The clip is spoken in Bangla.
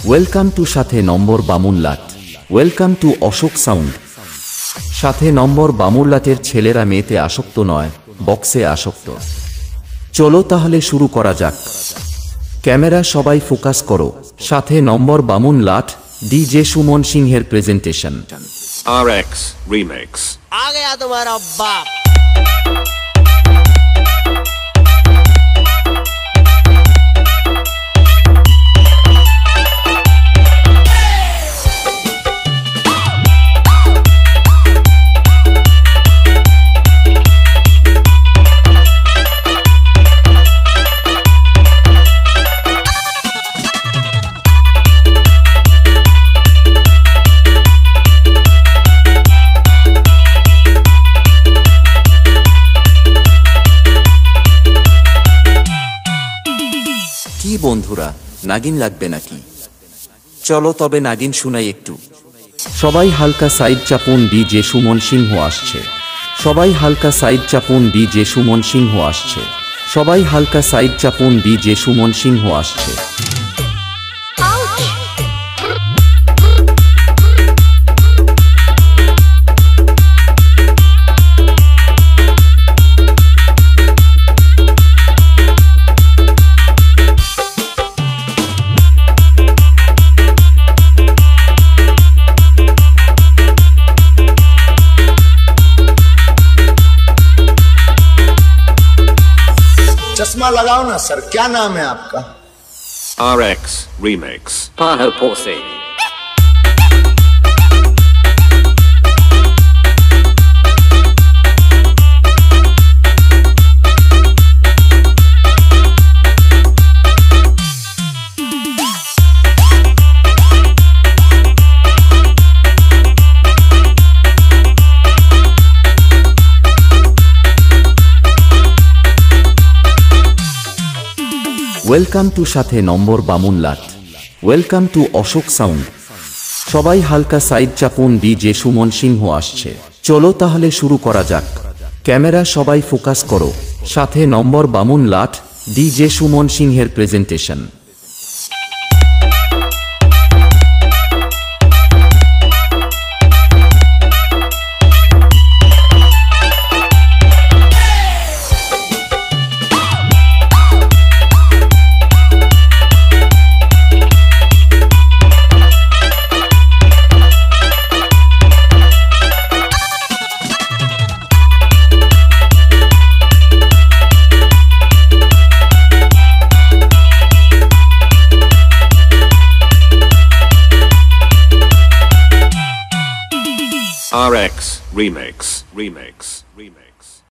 ওয়েলকাম টু সাথে number Bamunlat. Welcome to Ashok sound. সাথে নম্বর বামুনলাটের ছেলেরা মেয়েতে আসক্ত নয়, বক্সে আসক্ত। চলো তাহলে শুরু করা যাক। ক্যামেরা সবাই ফোকাস করো। সাথে নম্বর বামুনলাট ডিজে সুমন সিংহের প্রেজেন্টেশন। RX Remix। आ गया तुम्हारा बाप। কি বন্ধুরা, নাগিন লাগবে নাকি? চলো তবে নাগিন শুনাই একটু। সবাই হালকা সাইড চাপুন, ডিজে সুমন সিংহ আসছে। সবাই হালকা সাইড চাপুন, ডিজে সুমন সিংহ আসছে। সবাই হালকা সাইড চাপুন, ডিজে সুমন সিংহ আসছে। चश्मा लगाओ ना सर, क्या नाम है आपका? RX Remix। पाहो पोसे। ওয়েলকাম টু সাথে number Bamunlat. Welcome to Ashok sound. সবাই হালকা সাইড চাপুন, ডিজে সুমন সিংহ আসছে। চলো তাহলে শুরু করা যাক। ক্যামেরা সবাই ফোকাস করো। সাথে নম্বর বামুনলাট ডিজে সুমন সিংহের প্রেজেন্টেশন। RX Remix।